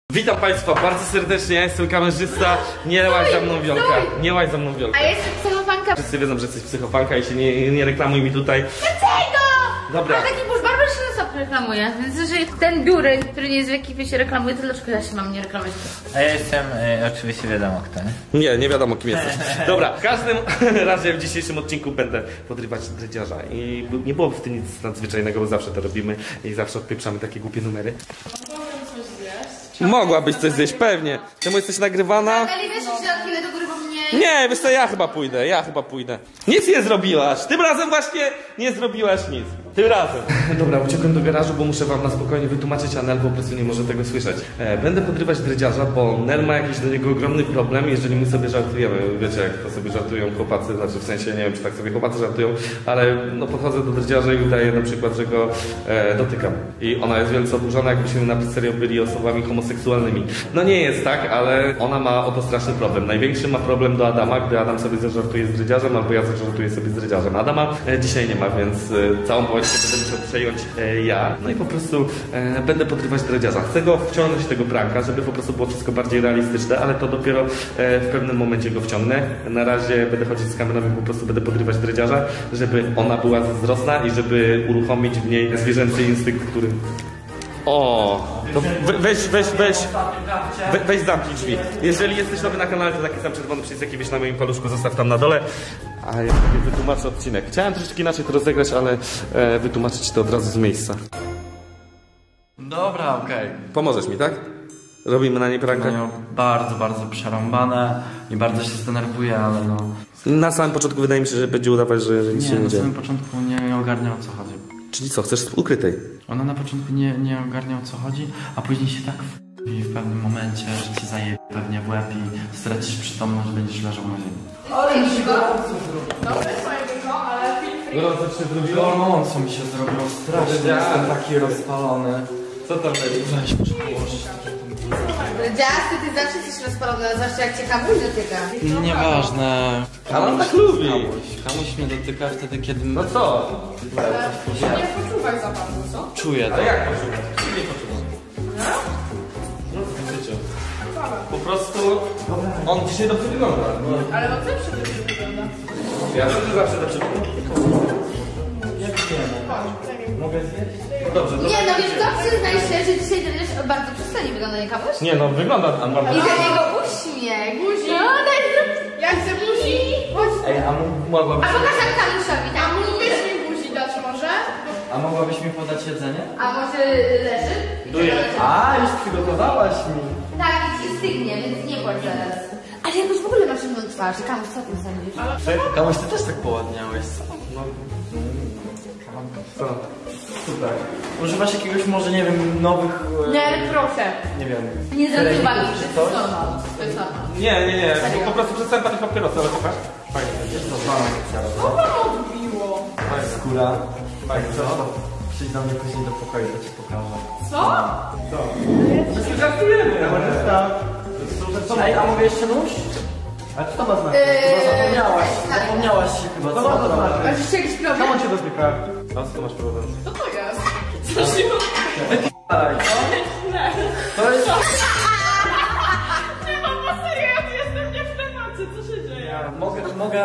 Witam Państwa bardzo serdecznie, ja jestem kamerzysta. Nie łaź za mną Wiolka. Nie łaź za mną Wiolka. A jestem psychofanka. Wszyscy wiedzą, że jesteś psychofanka i się nie reklamuj mi tutaj. Dlaczego? Dobra. A taki burz barber się na sobie reklamuje. Więc jeżeli ten biurek, który nie jest w ekipie, się reklamuje, to dlaczego ja się mam nie reklamować? A ja jestem, oczywiście wiadomo kto, nie? Nie wiadomo kim jesteś. Dobra, w każdym razie w dzisiejszym odcinku będę podrywać dredziarza. I nie byłoby w tym nic nadzwyczajnego, bo zawsze to robimy i zawsze odpieprzamy takie głupie numery. Mogłabyś coś zjeść, pewnie. Czemu jesteś nagrywana? Ale wiesz, że się odchylę do góry, bo mnie... Nie, wiesz co, ja chyba pójdę. Nic nie zrobiłaś. Tym razem właśnie nie zrobiłaś nic. Tym razem. Dobra, uciekłem do garażu, bo muszę wam na spokojnie wytłumaczyć, a Nel po prostu nie może tego słyszeć. Będę podrywać dredziarza, bo Nel ma jakiś do niego ogromny problem, jeżeli my sobie żartujemy. Wiecie, jak to sobie żartują chłopacy, znaczy w sensie, nie wiem, czy tak sobie chłopacy żartują, ale no podchodzę do dredziarza i udaję na przykład, że go dotykam. I ona jest wielce oburzona, jakbyśmy na serio byli osobami homoseksualnymi. No nie jest tak, ale ona ma o to straszny problem. Największy ma problem do Adama, gdy Adam sobie zażartuje z dredziarzem, albo ja zażartuję sobie z dredziarzem. Adama dzisiaj nie ma, więc całą powieść będę musiał przejąć ja. No i po prostu będę podrywać dredziarza. Chcę go wciągnąć tego pranka, żeby po prostu było wszystko bardziej realistyczne, ale to dopiero w pewnym momencie go wciągnę. Na razie będę chodzić z kamerą i po prostu będę podrywać dredziarza, żeby ona była zazdrosna i żeby uruchomić w niej zwierzęcy instynkt, który... O, to weź zamknij drzwi. Jeżeli jesteś nowy na kanale, to taki sam czerwony przycisk, jaki wiesz na moim paluszku, zostaw tam na dole. A ja sobie wytłumaczę odcinek. Chciałem troszeczkę inaczej to rozegrać, ale wytłumaczyć ci to od razu z miejsca. Dobra, okej. Pomożesz mi, tak? Robimy na niej prankę? No, bardzo przerąbane i bardzo się zdenerwuję, ale no... Na samym początku wydaje mi się, że będzie udawać, że nic się nie na dzieje. samym początku nie ogarnia, o co chodzi. Czyli co, chcesz ukrytej? Ona na początku nie ogarnia, o co chodzi, a później się tak w pewnym momencie, że ci zaje pewnie w łeb i stracisz przytomność, będziesz leżał na ziemi. Gorąco ci się zrobiło? Gorąco mi się zrobiło strasznie, jestem taki rozpalony. Co tam będzie? Weź, muszę położyć. Dziasty, ty zawsze jesteś rozpalony, zwłaszcza jak cię kamuś dotyka. Nieważne. Ale on tak lubi. Kamuś mnie dotyka wtedy, kiedy... No co? Nie poczuwaj za bardzo, co? Czuję to. A jak poczuwać? Nie poczuwać. No w tym życiu. Po prostu on dzisiaj dobrze wygląda. No. Ale on zawsze dobrze wygląda. Ja też zawsze dobrze wygląda. Jak wiemy. Mogę zjeść? No dobrze, to Nie, no wiesz co, przyznaj się, że dzisiaj dredziarz bardzo przystanie wygląda, nie kamuś? Nie no, wygląda tam bardzo. I za niego uśmiech. Buzi. No, daj zrób. Jak chcę buzi? Chodź. Ej, a mogłabyś... A pokaż jak kamuszowi, A tak? mógłbyś mi buzi dać może? A mogłabyś mi podać jedzenie? A może leży? A, już przygotowałaś mi. Tak, i ci stygnie, więc nie płacz zaraz. Ale jakoś w ogóle masz inną twarz. Kamuś, co ty sądzisz? Kamuś, ty też tak poładniałeś. Co? Super. Używasz jakiegoś może, nie wiem, nowych... Nie, proszę. Nie wiem. Nie zarywa mi, Kremików że czy to coś? jest normal. To jest normal. Nie. Po prostu przestałem palić papierosy, ale pokaż. Fajnie. Jest to zwana Co wam odbiło? skóra. Fajnie, co? Przyjdź do mnie później do pokoju, to ci pokażę. Co? My się żartujemy. Ej, a mogę jeszcze nóż? A co to ma znaczyć? Chyba zapomniałaś. Zapomniałaś się chyba. Co to ma A już jakiś problem? cię dotyka? A co masz problem? Co to jest? Co się To jest... Nie mam na serio, ja tu jestem nie w temacie, co się dzieje? Mogę...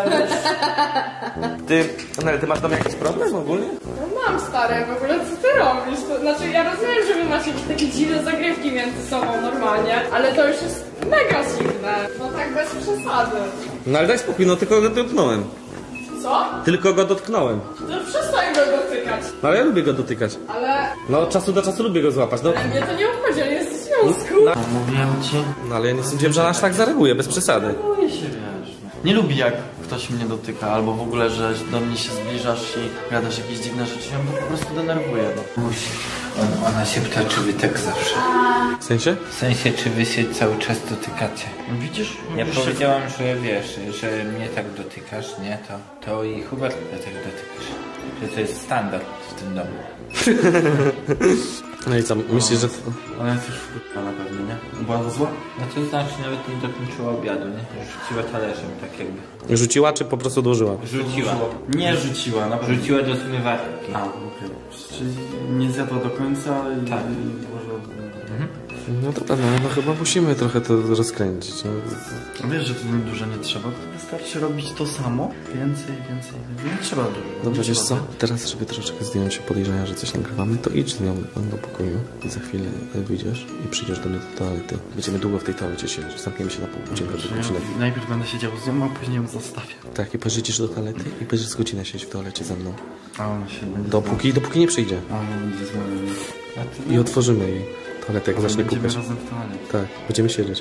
Ty masz tam jakiś problem ogólnie? No mam stare, w ogóle co ty robisz? To, znaczy ja rozumiem, że wy macie jakieś takie dziwne zagrywki między sobą normalnie, ale to już jest mega dziwne. No tak bez przesady. No ale daj spokój, no tylko go dotknąłem. Co? Tylko go dotknąłem. To przestań go dotykać. No ale ja lubię go dotykać. Ale No od czasu do czasu lubię go złapać. No, mnie to nie obchodzi, on jest w związku. Mówiłem ci. no ale ja nie sądziłem, że aż tak zareaguje, bez przesady. Boję się, wiesz. Nie lubi jak ktoś mnie dotyka, albo w ogóle, że do mnie się zbliżasz i gadasz jakieś dziwne rzeczy, ja mnie to po prostu denerwuje, no. Ona się pyta, czy wy tak zawsze. W sensie? W sensie, czy wy się cały czas dotykacie. No widzisz? Ja Mówisz, powiedziałam, że wiesz, że mnie tak dotykasz, nie? To i Hubert tak dotykasz. Że to jest standard w tym domu. No i co, myślisz, że... Ona jest już wkurwiona pewnie, nie? Była zła? No to znaczy nawet nie dokończyła obiadu, nie? Rzuciła talerzem, tak jakby. Rzuciła, czy po prostu odłożyła? Rzuciła. Nie rzuciła, na pewno. Rzuciła do zmywarki. A, okej. Czyli nie zjadła do końca i... Tak. i włożyła... No dobra, no chyba musimy trochę to rozkręcić. No. Wiesz, że tu dużo nie trzeba, to wystarczy robić to samo. Więcej. Nie trzeba dużo. Dobrze, wiesz co? Teraz, żeby troszeczkę zdjąć się podejrzenia, że coś nagrywamy, to idź z nią do pokoju i za chwilę wyjdziesz i przyjdziesz do mnie do toalety. Będziemy długo w tej toalecie siedzieć. Zamkniemy się na pół godziny do godziny. Najpierw będę siedział z nią, a później ją zostawię. Tak, i pożyczysz do toalety i będziesz z godzinę siedzieć w toalecie ze mną. A ona się będzie... Dopóki nie przyjdzie. A ona będzie z moim... I otworzymy jej toaletę, jak zacznie Będziemy pukać. razem w toalecie. Tak, będziemy siedzieć.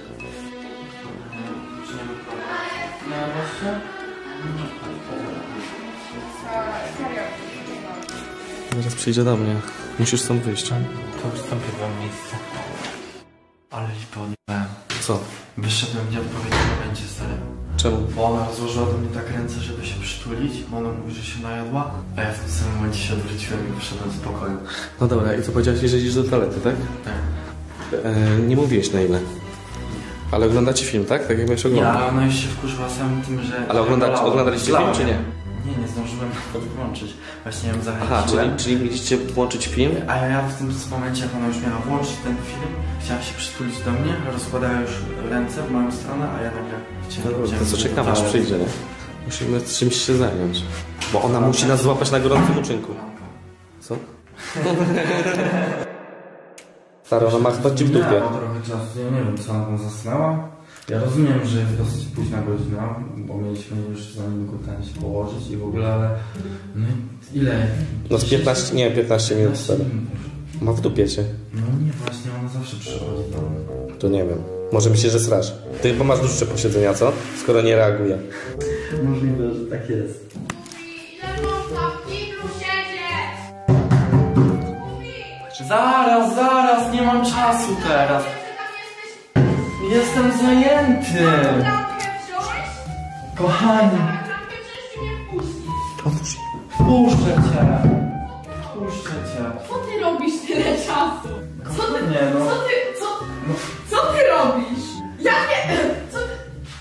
Zaraz przyjdzie do mnie. Musisz stąd wyjść. To ustąpię wam miejsce. Ale lipę odjebałem. Co? Wyszedłem nie odpowiedzieć w momencie, stary. Czemu? Bo ona rozłożyła do mnie tak ręce, żeby się przytulić, bo ona mówi, że się najadła, a ja w tym samym momencie się odwróciłem i wyszedłem z pokoju. No dobra, i co powiedziałeś, że idziesz do toalety, tak? Tak. Nie mówiłeś na ile. Ale oglądacie film, tak? Tak jak będziesz Ja, oglądał. ale ona już się wkurzyła samym tym, że... Ale oglądaliście film, czy nie? Nie zdążyłem nawet włączyć. Właśnie ją Aha, zachęciłem. czyli mieliście włączyć film? A ja w tym momencie, jak ona już miała włączyć ten film, chciała się przytulić do mnie, rozkładała już ręce w moją stronę, a ja nagle No to co, czekamy aż przyjdzie, nie? Musimy z czymś się zająć. Bo ona musi nas złapać na gorącym uczynku. Co? Stara, ona ma chyba ci w dupie. Minęło trochę czasu, ja nie wiem, co ona tam zasnęła. Ja rozumiem, że jest dosyć późna godzina, bo mieliśmy już za niedługo ten się położyć i w ogóle, ale... No ile? No z 15 minut stary. Ma w dupie cię. No nie, właśnie ona zawsze przychodzi do mnie. To nie wiem. Może myślisz, że srasz. Ty chyba masz dłuższe posiedzenia, co? Skoro nie reaguje. Możliwe, że tak jest. Ile można w kiblu siedzieć? Zaraz, nie mam czasu teraz. Jestem zajęty. Lampkę wziąłeś? Kochani, Lampkę wziąłeś czy mnie wpuścisz? puszczę cię. Co ty robisz tyle czasu? Co ty, Nie, no. co ty robisz? Ja nie... Co ty...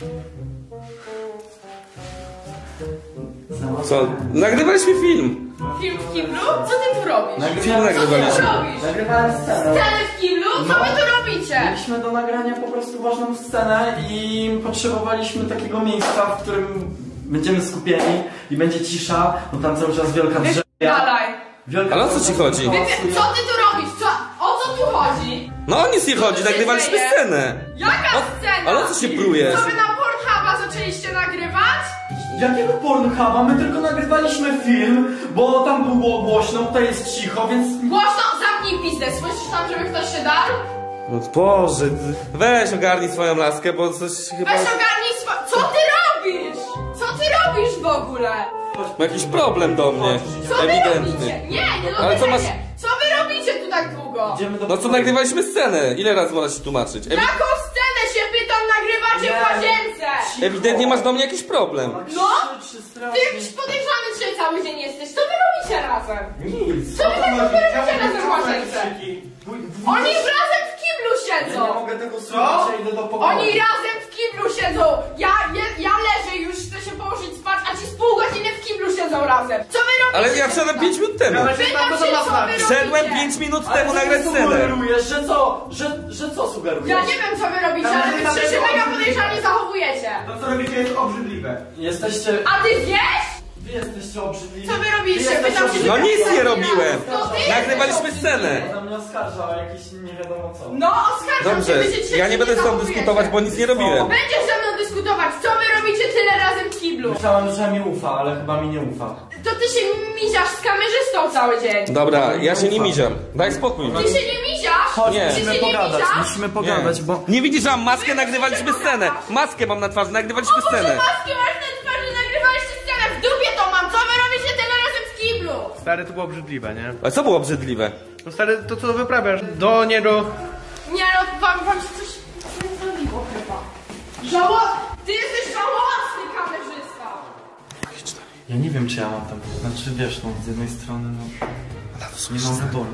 Co? Nagrywaliśmy film. Film w kiblu? Co ty tu robisz? Film Co ty tu nagrywaliśmy. robisz? Nagrywałem scenę. Scenę w kiblu? Co wy tu robicie? Mieliśmy do nagrania po prostu ważną scenę i potrzebowaliśmy takiego miejsca, w którym będziemy skupieni i będzie cisza, bo tam cały czas wielka drzewa. Dalej. Ale o co ci chodzi? Co ty tu robisz? O co tu chodzi? No o nic nie chodzi, Co się nagrywaliśmy dzieje? scenę. Jaka scena? Ale o co się prujesz? Co wy na Pornhuba zaczęliście nagrywać? Jakiego Pornhuba? My tylko nagrywaliśmy film, bo tam było głośno, tutaj jest cicho, więc... Głośno, zamknij pizdę. Słyszysz tam, żeby ktoś się darł? No Boże, weź ogarnij swoją laskę, bo coś chyba... Weź ogarnij Co ty robisz? Co ty robisz w ogóle? Ma jakiś problem do mnie. Co wy Ewidentny. robicie? Nie Ale co masz- Co wy robicie tu tak długo? Idziemy do No co, nagrywaliśmy scenę. Ile razy można się tłumaczyć? Jaką scenę się pytam, nagrywacie w łazience? Ewidentnie masz do mnie jakiś problem. No? Ty jakiś podejrzany dzisiaj cały dzień jesteś. Co wy robicie razem? Nic. Co wy tak robicie razem w łazience? Oni razem w kiblu Ja nie siedzą. mogę tego słuchać, ja idę do pokoju. Oni razem w kiblu siedzą. Ja leżę już, chcę się położyć spać, a ci z pół godziny w kiblu siedzą razem. Co wy robicie? Ale ja wszedłem 5 minut temu. Pytam się, co wy Wszedłem robicie? 5 minut Ale temu co nagrać ty scenę. sugerujesz? Że co sugerujesz? Ja nie wiem, co wy robicie, ale wy się mega podejrzanie zachowujecie. To co robicie jest obrzydliwe. Jesteście... A ty wiesz? Wy jesteście obrzydliwi. Co wy robiliście? Wy jesteście Pytam się, No czy- nic nie robiłem. To ty Nagrywaliśmy jesteś scenę. Ona mnie oskarża o jakieś nie wiadomo co. No, oskarżam Dobrze, się, wy się dzisiaj ja nie będę z tobą zachowujecie. dyskutować, bo nic nie robiłem. Będziesz ze mną dyskutować, co wy robicie tyle razem w kiblu? Myślałem, że mi ufa, ale chyba mi nie ufa. To ty się miziasz z kamerzystą cały dzień. Dobra, ja się nie miziam. Daj spokój. Ty się nie miziasz? Chodź, Nie. Ty się musimy nie pogadać, miziasz? musimy pogadać, bo... Nie widzisz, że mam maskę, nagrywaliśmy scenę. Maskę mam na twarzy, nagrywaliśmy Boże, scenę. maskę masz na twarzy, nagrywaliście scenę, w dupie to mam, co wy robicie tyle razem w kiblu? Stary, to było obrzydliwe, nie? Ale co było obrzydliwe? No stary, to co wyprawiasz? Do niego... Nie no, wam się coś zrobiło chyba. Ty jesteś żałosny kamerzysta. Ja nie wiem, czy ja mam tam... Znaczy, wiesz, no, z jednej strony, no... Nie mam wyboru.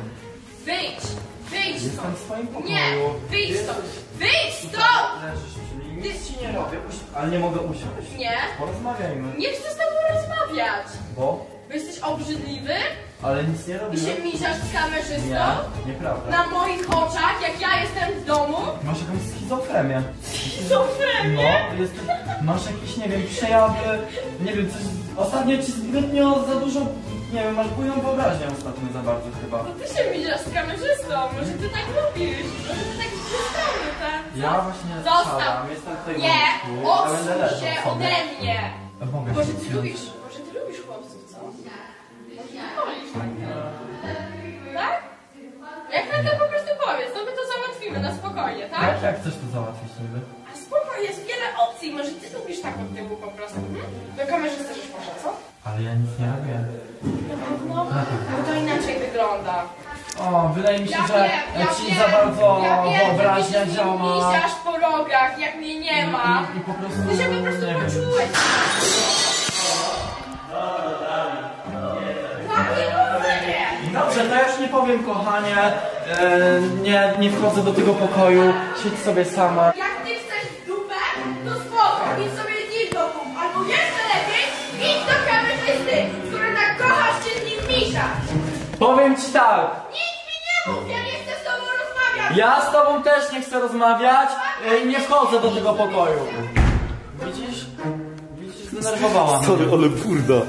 Wyjdź Jestem stąd. w swoim pokoju. Nie, wyjdź stąd. Wyjdź stąd! Leżysz przy mnie, nic ci nie robię, ale nie mogę usiąść. Nie, Porozmawiajmy. nie chcę z tobą rozmawiać. Bo? Bo jesteś obrzydliwy Ale nic nie i robiłem. się miziasz z kamerzystą Nie, nieprawda. na moich oczach, jak ja jestem w domu. Masz jakąś schizofrenię. Schizofrenię? No, masz jakieś, nie wiem, przejawy, nie wiem, coś... Ostatnio ci zbytnio za dużo, nie wiem, masz bujną wyobraźnię ostatnio za bardzo chyba. No ty się miziasz z kamerzystą, może ty tak lubisz, może ty tak wystąpisz, tak? Ja właśnie Zostaw! szałam, jestem tutaj w Nie! łóżku, ja będę Odsuń leżał się sobie. ode mnie! Mogę Może się ty lubisz chłopców, co? Może ty wolisz tak? Tak? Jak na to po prostu powiedz, to my to załatwimy na spokojnie, tak? Jak chcesz to załatwić niby? A spokojnie, jest wiele opcji, może ty lubisz tak od tyłu po prostu. Do kamerzysty też poszedł, co? Ale ja nic nie robię. No, bo to inaczej wygląda. O, wydaje mi się, że ci wiem, za bardzo wyobraźnia że ty się działa. miziasz po rogach, jak mnie nie ma. I po prostu... Ty się po prostu nie wiem. poczułeś. Dobrze, to ja już nie powiem, kochanie. Nie wchodzę do tego pokoju. Siedź sobie sama. Jak ty chcesz w dupę, to spoko, idź sobie z nim do domu. Albo jeszcze lepiej, idź do kamerzysty, skoro tak kochasz się z nim misiać. Powiem ci tak. Nic mi nie mów, ja nie chcę z tobą rozmawiać. Ja z tobą też nie chcę rozmawiać i nie wchodzę do tego pokoju. Widzisz? Widzisz, zdenerwowała mnie. Sorry, ale burda.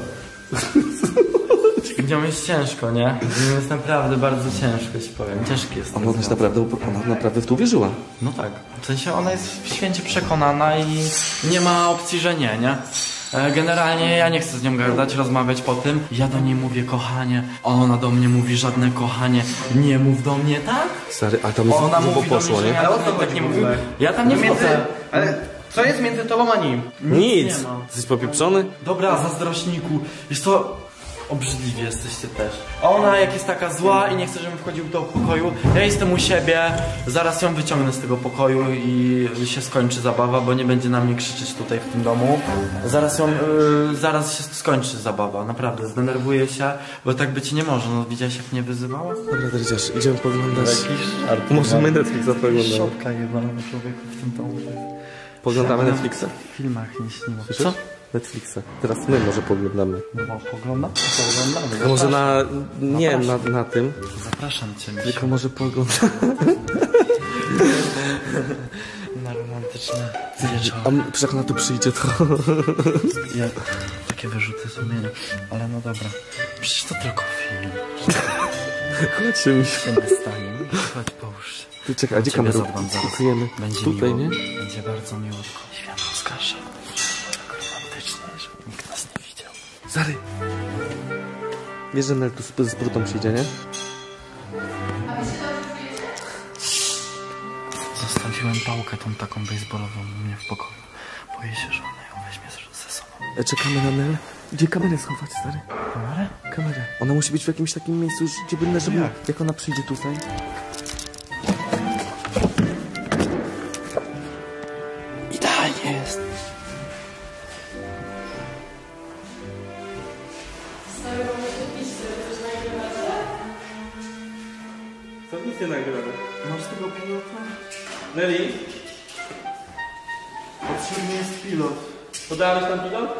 Z nią jest ciężko, nie? Z nią jest naprawdę bardzo ciężko, ci powiem. Ciężki jest. Ona naprawdę w to uwierzyła. No tak. W sensie ona jest święcie przekonana i nie ma opcji, że nie? Generalnie ja nie chcę z nią gadać, rozmawiać po tym. Ja do niej mówię kochanie, a ona do mnie mówi żadne kochanie. Nie mów do mnie, tak? Stary, a tam Ona już mówi do poszło, mnie, że nie? ja Ale o co tak chodzi nie w mówię. ogóle? Ja tam nie wchodzę. Ale co jest między tobą a nim? Nic. nie ma. Jesteś popieprzony? Dobra, zazdrośniku. Wiesz co? Obrzydliwi jesteście też. A ona jak jest taka zła i nie chce, żebym wchodził do pokoju, ja jestem u siebie, zaraz ją wyciągnę z tego pokoju i się skończy zabawa, bo nie będzie na mnie krzyczeć tutaj w tym domu. Zaraz się skończy zabawa, naprawdę, zdenerwuję się, bo tak być nie może. No widziałeś jak mnie wyzywała? Dobra, Dredziarz, idziemy poglądać. żart. Możemy Netflixa poglądać. Szotka jebana człowieku w tym domu. Poglądamy Netflixa? W filmach nie śniło. Co? Netflixa. Teraz my może poglądamy. No poglądamy? Poglądamy. A może na tym, Zapraszam cię, Misiu. tylko może poglądamy. Na romantyczne wieczory. A przecież jak na to przyjdzie, to... Ja, takie wyrzuty sumienia, ale no dobra. Przecież to tylko film. Chodźcie mi się. Się nie stanie. Chodź, połóż się. Ty czekaj, a gdzie Ciebie kamerę? zadbam zaraz. Kupujemy Będzie tutaj, miło. nie? Będzie bardzo miło, tylko światło zgaszę. Tak romantycznie, żeby nikt nas nie widział. Zary. Wiesz, że Nel tu z brutą przyjdzie, nie? Zostawiłem pałkę tą taką baseballową u mnie w pokoju. Boję się, że ona ją weźmie ze sobą. Czekamy na Nel. Gdzie kamerę schować, stary? Kamerę? Kamerę. Ona musi być w jakimś takim miejscu, gdzie będę, żeby... Jak ona przyjdzie tutaj... Idealnie jest. Co nic nie nagramy? Masz tego pilota? Nelly, Potrzebny jest pilot. podałabyś tam pilot?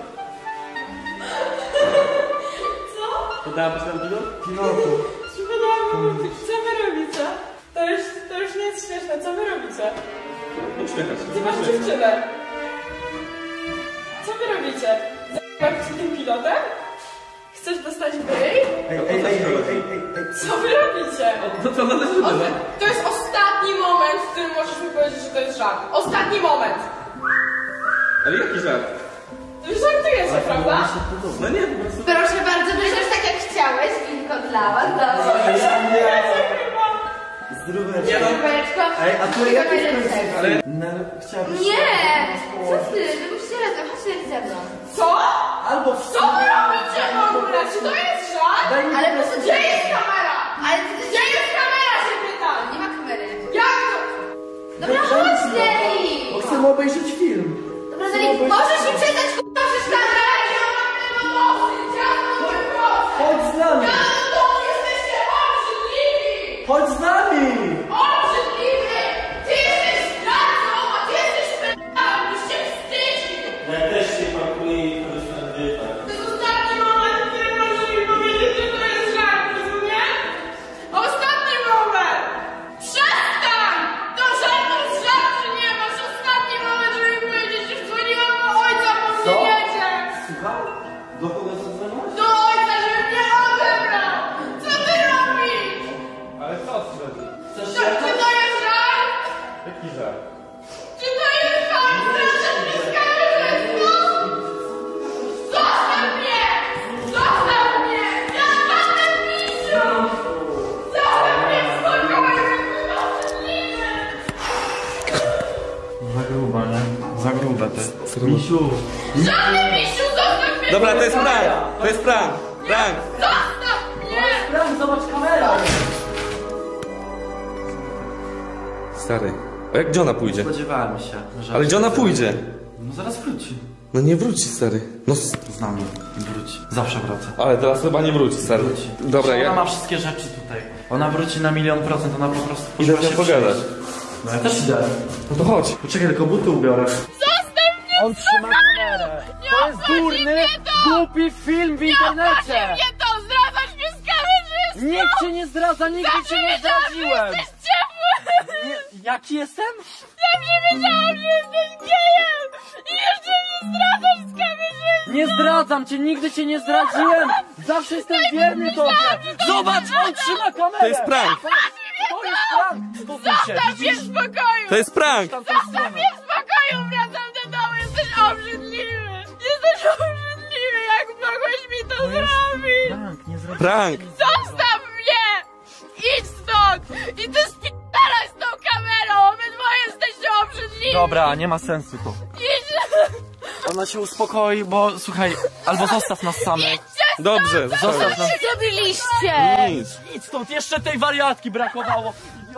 Co? Podałabyś tam pilot? Pilotu. Co wy robicie? To już nie jest śmieszne, co wy robicie? Uśmiechać się. Ty masz dziewczynę. Co wy robicie? Zajmować się tym pilotem? Chcesz dostać bryj? Co wy robicie? To co należy do nas? To jest ostatni moment, w którym możesz mi powiedzieć, że to jest żart. Ostatni moment. Ale jaki żart? Wy żartujecie, prawda? No nie, po prostu... Proszę bardzo, będziesz tak jak chciałeś, winko dla was, dobra. Zdróweczka. Zdróweczko. Ej, a tu jak Zdróweczko. Ale... Chciałbyś... Nie! Co ty? Wy musicie razem, chodźcie ze mną. Co? Albo w Co wy robicie w ogóle? Czy to jest żart? Ale po prostu Gdzie jest kamera? Ale ty Gdzie jest kamera, się pytam? Nie ma kamery. Jak to? Dobra, chodź, Nelly! Chcemy obejrzeć film. Dobra, Nelly, możesz mi przestać k***a przeszkadzać? Ja mam tego dosyć, ja mówię proszę! Chodź z nami. Ja to jesteście obrzydliwi! Chodź z nami. Obrzydliwy! Ty jesteś zdradzą, a ty jesteś pedałem! Byście wstydzi! Ja też się pakuję i korzystam z To jest ostatni moment, w którym możesz mi zbliża. Czy to jest koniec? Zostaw mnie! Zostaw mnie! Ja mam misiu! Zostaw mnie w spokoju! Za grube, nie? Za grube te. Misiu! Żadny misiu! Zostaw mnie! Dobra, to jest prank! To jest prank! Prank! Zostaw mnie! Zobacz kamera! Stary, a jak gdzie ona pójdzie? Spodziewałem się, że... Ale gdzie ona pójdzie? No zaraz wróci. No nie wróci, stary. No, Z nami. Wróci. Zawsze wraca. ale teraz chyba nie wróci, stary. Wróci. Dobra, Ona ja ma wszystkie rzeczy tutaj. Ona wróci na 100%, ona po prostu idę poszła z nią pogadać. przyjść. No ja też idę. No to chodź. Poczekaj, tylko buty ubiorę. Zostaw mnie! On trzyma kamerę. To jest durny, głupi film w internecie. Nie to! Zdradzasz mnie z kamerzystą! Nikt cię nie zdradza, nigdy cię nie zdradziłem. Jesteś ciepły! Nie, jaki jestem? Zawsze wiedziałam, że jesteś gejem! I jeszcze mnie zdradzasz z kamerzystą! Nie zdradzam cię, nigdy cię nie zdradziłem. Zawsze jestem wierny tobie. Zobacz, on trzyma kamerę. To jest prank! To jest prank. Spokój się, Zostaw mnie w widzisz? spokoju! To jest prank! Tamtej strony. Nie w spokoju wracam do domu! Jesteś obrzydliwy! Jesteś obrzydliwy! Jak mogłeś mi to zrobić? Prank, nie zdradzam. Prank! Zostaw mnie! Idź stąd! I ty spierdalaj z tą kamerą! Obydwoje jesteście obrzydliwi! Dobra, nie ma sensu to. Idź! Ona się uspokoi, bo słuchaj, albo zostaw nas samych. Dobrze, zostawię. Zostaw nas. Co zrobiliście? Nic. Idź stąd, jeszcze tej wariatki brakowało.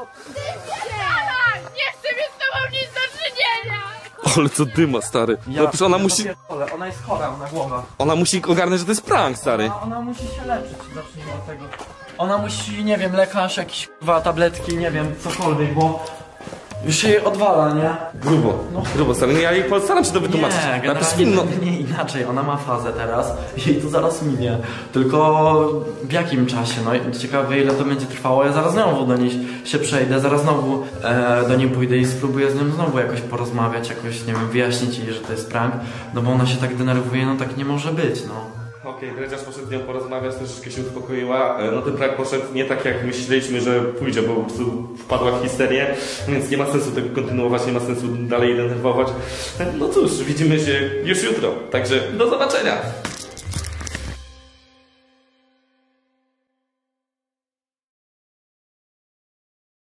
Nie chcę mieć z tobą nic do czynienia! Ale co dyma, stary. No przecież ona musi... Ona jest chora na głowę. Ona musi ogarnąć, że to jest prank, stary. Ona musi się leczyć, zacznijmy od tego. Ona musi, nie wiem, lekarz, jakieś tabletki, nie wiem, cokolwiek, bo już się jej odwala, nie? Grubo, stary. Ja jej postaram się to wytłumaczyć. Nie, Napisz generalnie inną. nie inaczej, ona ma fazę teraz i to zaraz minie. Tylko w jakim czasie? No ciekawe ile to będzie trwało. Ja zaraz znowu do niej się przejdę, zaraz znowu do niej pójdę i spróbuję z nią znowu jakoś porozmawiać, jakoś, nie wiem, wyjaśnić jej, że to jest prank. No bo ona się tak denerwuje, no tak nie może być, no. Okej, Dredziarz poszedł z nią porozmawiać, troszeczkę się uspokoiła. No ten prank poszedł nie tak jak myśleliśmy, że pójdzie, bo po prostu wpadła w histerię, więc nie ma sensu tego kontynuować, nie ma sensu dalej denerwować. No cóż, widzimy się już jutro, także do zobaczenia!